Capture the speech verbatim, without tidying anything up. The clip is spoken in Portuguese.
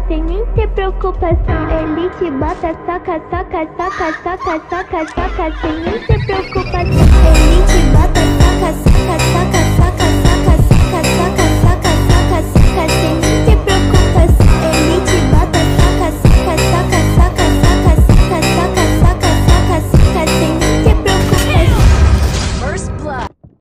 sem nem ter preocupação. Ele te bota, soca, soca, soca, soca, soca, soca, sem nem ter preocupação. Ele te bota, soca, soca, soca,